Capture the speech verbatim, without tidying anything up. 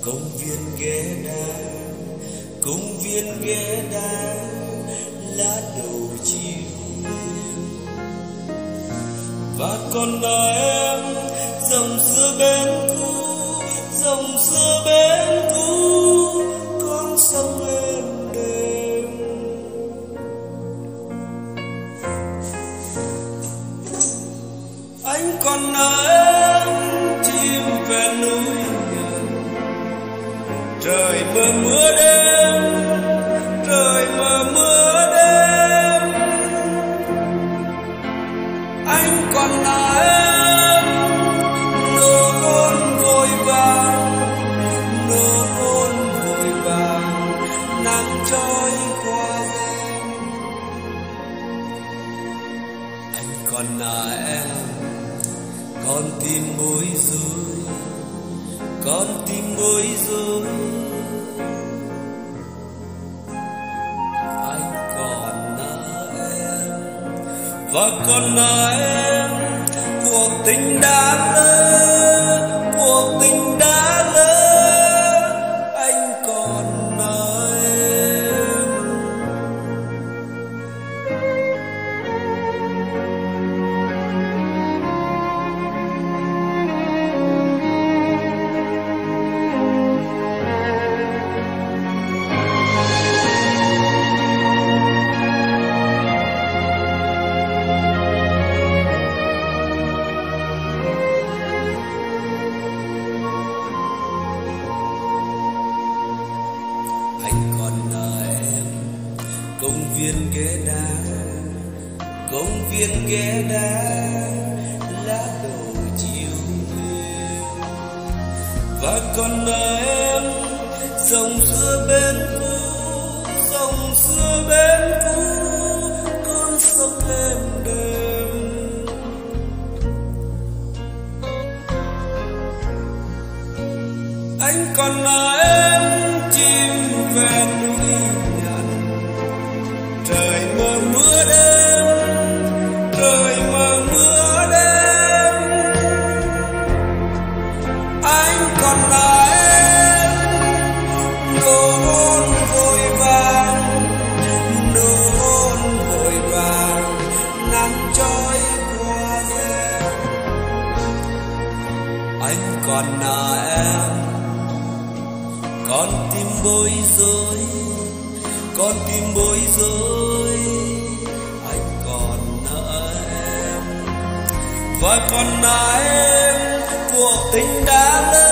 công viên ghé đá, công viên ghé đá, lá đầu chiều và còn là em dòng xưa bên cũ, dòng xưa bên cũ, con sông êm đềm. Anh còn là em chim về núi ngàn, trời mưa mưa đêm, trời mưa mưa đêm. Anh còn là em nụ hôn vội vàng, nụ hôn vội vàng, nắng trôi qua em. Anh còn là em con tim bối rối, con tim bối rối. Anh còn là em và còn là em, cuộc tình đã lỡ, cuộc tình đã lỡ. Anh còn là em. Công viên ghé đá, công viên ghé đá, lá đầu chiều mưa và còn là em dòng xưa bên cũ, dòng xưa bên cũ, con sông êm đềm. Anh còn là em chim về núi ngàn, trời mưa mưa đêm, trời mưa mưa đêm. Anh còn là em nụ hôn vội vàng, nụ hôn vội vàng, nắng trôi qua em. Anh còn là em con tim bối rối, con tim bối rối. Anh còn nợ em và còn là em, cuộc tình đã lỡ.